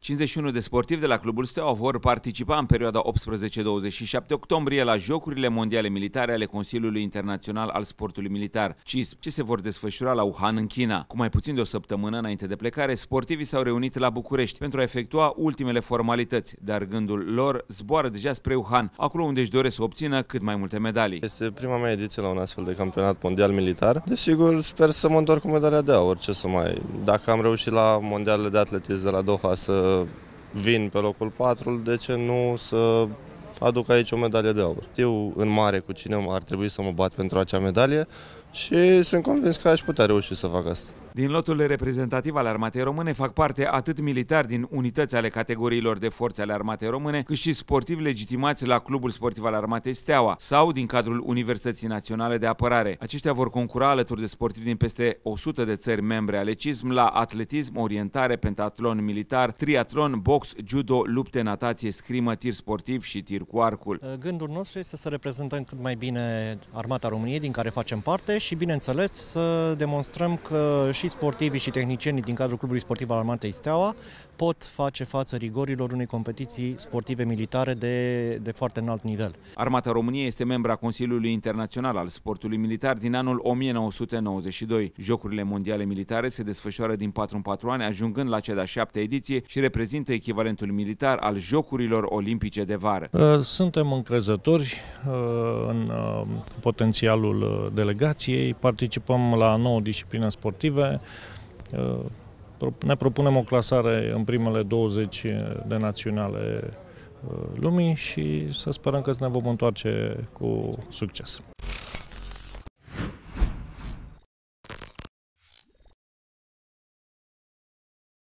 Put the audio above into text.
51 de sportivi de la Clubul Steaua vor participa în perioada 18-27 octombrie la Jocurile Mondiale Militare ale Consiliului Internațional al Sportului Militar, CISM, ce se vor desfășura la Wuhan, în China. Cu mai puțin de o săptămână înainte de plecare, sportivii s-au reunit la București pentru a efectua ultimele formalități, dar gândul lor zboară deja spre Wuhan, acolo unde își doresc să obțină cât mai multe medalii. Este prima mea ediție la un astfel de campionat mondial militar. Desigur, sper să mă întorc cu medalia de aur. Ce să mai... Dacă am reușit la mondialele de atletism de la Doha să vin pe locul 4, de ce nu să aduc aici o medalie de aur? Știu în mare cu cine ar trebui să mă bat pentru acea medalie și sunt convins că aș putea reuși să fac asta. Din lotul reprezentativ al Armatei Române fac parte atât militari din unități ale categoriilor de forțe ale Armatei Române, cât și sportivi legitimați la Clubul Sportiv al Armatei Steaua sau din cadrul Universității Naționale de Apărare. Aceștia vor concura alături de sportivi din peste 100 de țări membre ale CISM la atletism, orientare, pentatlon militar, triatlon, box, judo, lupte, natație, scrimă, tir sportiv și tir cu arcul. Gândul nostru este să reprezentăm cât mai bine Armata României, din care facem parte, și, bineînțeles, să demonstrăm că și sportivii și tehnicienii din cadrul Clubului Sportiv al Armatei Steaua pot face față rigorilor unei competiții sportive militare de foarte înalt nivel. Armata României este membra Consiliului Internațional al Sportului Militar din anul 1992. Jocurile Mondiale Militare se desfășoară din 4 în 4 ani, ajungând la cea de-a 7-a ediție și reprezintă echivalentul militar al Jocurilor Olimpice de vară. Suntem încrezători în potențialul delegației, participăm la 9 discipline sportive, ne propunem o clasare în primele 20 de națiuni ale lumii și să sperăm că ne vom întoarce cu succes.